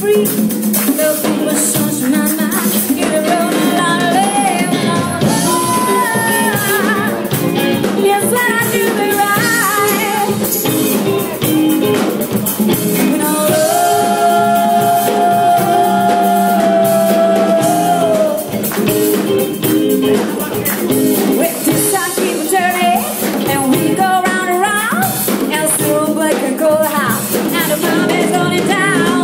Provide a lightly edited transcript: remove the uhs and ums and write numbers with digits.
free. The people songs in my mind, get a road and a lot of love. Yes, when I do the right, when I love. With this I keep on turning, and we go round and round, and still break and go out, and the bomb is going down.